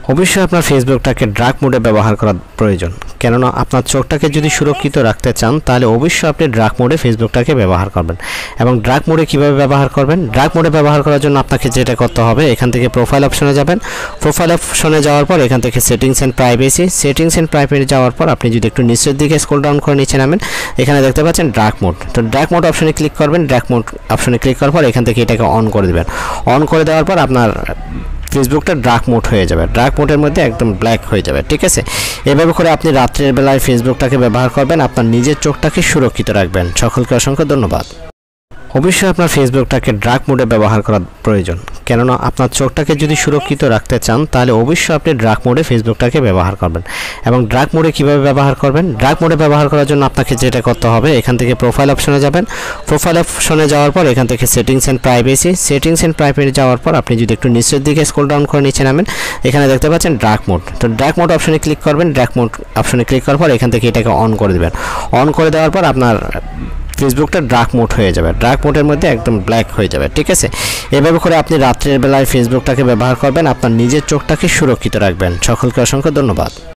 অবশ্যই আপনার ফেসবুকটাকে ডার্ক মোডে ব্যবহার করা প্রয়োজন, কেননা আপনার চোখটাকে যদি সুরক্ষিত রাখতে চান তাহলে অবশ্যই আপনি ডার্ক মোডে ফেসবুকটাকে ব্যবহার করবেন। এবং ডার্ক মোডে কীভাবে ব্যবহার করবেন, ডার্ক মোডে ব্যবহার করার জন্য আপনাকে যেটা করতে হবে, এখান থেকে প্রোফাইল অপশনে যাবেন। প্রোফাইল অপশনে যাওয়ার পর এখান থেকে সেটিংস অ্যান্ড প্রাইভেসি যাওয়ার পর আপনি যদি একটু নিচের দিকে স্ক্রল ডাউন করে নিচে নামেন, এখানে দেখতে পাচ্ছেন ডার্ক মোড। তো ডার্ক মোড অপশনে ক্লিক করবেন। ডার্ক মোড অপশনে ক্লিক করার পর এখান থেকে এটাকে অন করে দেবেন। অন করে দেওয়ার পর আপনার ফেসবুকটা ডার্ক মোড হয়ে যাবে, ডার্ক মোডের মধ্যে একদম ব্ল্যাক হয়ে যাবে। ঠিক আছে, এভাবে করে আপনি রাত্রের বেলায় ফেসবুকটাকে ব্যবহার করবেন, আপনার নিজের চোখটাকে সুরক্ষিত রাখবেন। সকলকে অসংখ্য ধন্যবাদ। অবশ্যই আপনার ফেসবুকটাকে ডার্ক মোডে ব্যবহার করা প্রয়োজন, কেননা আপনার চোখটাকে যদি সুরক্ষিত রাখতে চান তাহলে অবশ্যই আপনি ডার্ক মোডে ফেসবুকটাকে ব্যবহার করবেন। এবং ডার্ক মোডে কীভাবে ব্যবহার করবেন, ডার্ক মোডে ব্যবহার করার জন্য আপনাকে যেটা করতে হবে, এখান থেকে প্রোফাইল অপশনে যাবেন। প্রোফাইল অপশনে যাওয়ার পর এখান থেকে সেটিংস অ্যান্ড প্রাইভেসি যাওয়ার পর আপনি যদি একটু নিচের দিকে স্ক্রল ডাউন করে নিচে নামেন, এখানে দেখতে পাচ্ছেন ডার্ক মোড। তো ডার্ক মোড অপশনে ক্লিক করবেন। ডার্ক মোড অপশনে ক্লিক করার পর এখান থেকে এটাকে অন করে দেবেন। অন করে দেওয়ার পর আপনার ফেসবুকটা ডার্ক মোড হয়ে যাবে, ডার্ক মোডের মধ্যে একদম ব্ল্যাক হয়ে যাবে। ঠিক আছে, এভাবে করে আপনি রাত্রের বেলায় ফেসবুকটাকে ব্যবহার করবেন, আপনার নিজের চোখটাকে সুরক্ষিত রাখবেন। সকলকে অসংখ্য ধন্যবাদ।